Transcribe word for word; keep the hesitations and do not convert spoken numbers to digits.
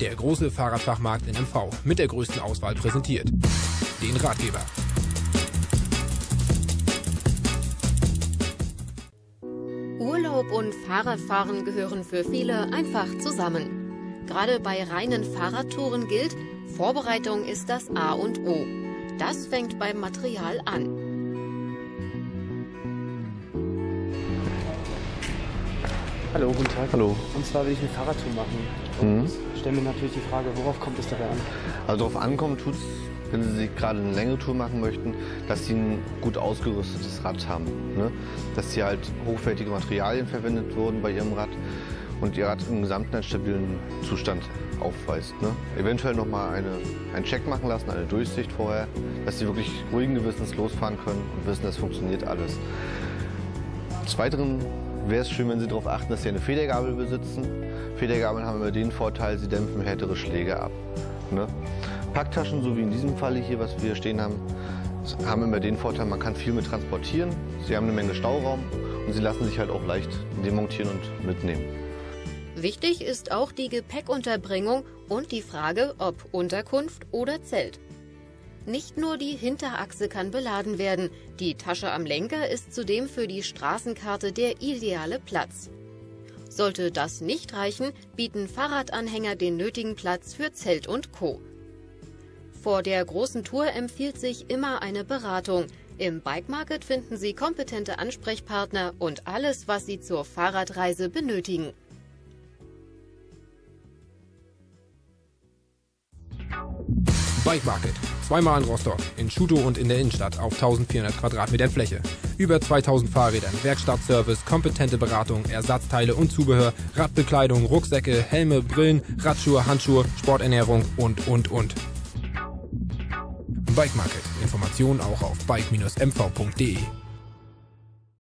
Der große Fahrradfachmarkt in M V mit der größten Auswahl präsentiert den Ratgeber. Urlaub und Fahrradfahren gehören für viele einfach zusammen. Gerade bei reinen Fahrradtouren gilt, Vorbereitung ist das A und O. Das fängt beim Material an. Hallo, guten Tag. Hallo. Und zwar will ich eine Fahrradtour machen. Und Mhm. stelle mir natürlich die Frage, worauf kommt es dabei an? Also darauf ankommen tut es, wenn Sie sich gerade eine längere Tour machen möchten, dass Sie ein gut ausgerüstetes Rad haben. Ne? Dass hier halt hochwertige Materialien verwendet wurden bei Ihrem Rad und Ihr Rad im Gesamten einen stabilen Zustand aufweist. Ne? Eventuell nochmal eine, einen Check machen lassen, eine Durchsicht vorher, dass Sie wirklich ruhigen Gewissens losfahren können und wissen, es funktioniert alles. Des Weiteren wäre es schön, wenn Sie darauf achten, dass Sie eine Federgabel besitzen. Federgabeln haben immer den Vorteil, sie dämpfen härtere Schläge ab. Ne? Packtaschen, so wie in diesem Fall hier, was wir stehen haben, haben immer den Vorteil, man kann viel mit transportieren. Sie haben eine Menge Stauraum und sie lassen sich halt auch leicht demontieren und mitnehmen. Wichtig ist auch die Gepäckunterbringung und die Frage, ob Unterkunft oder Zelt. Nicht nur die Hinterachse kann beladen werden, die Tasche am Lenker ist zudem für die Straßenkarte der ideale Platz. Sollte das nicht reichen, bieten Fahrradanhänger den nötigen Platz für Zelt und Co. Vor der großen Tour empfiehlt sich immer eine Beratung. Im Bike Market finden Sie kompetente Ansprechpartner und alles, was Sie zur Fahrradreise benötigen. Bike Market. Zweimal in Rostock, in Schutow und in der Innenstadt auf eintausendvierhundert Quadratmetern Fläche. Über zweitausend Fahrrädern, Werkstattservice, kompetente Beratung, Ersatzteile und Zubehör, Radbekleidung, Rucksäcke, Helme, Brillen, Radschuhe, Handschuhe, Sporternährung und, und, und. Bike Market. Informationen auch auf bike Bindestrich m v punkt de.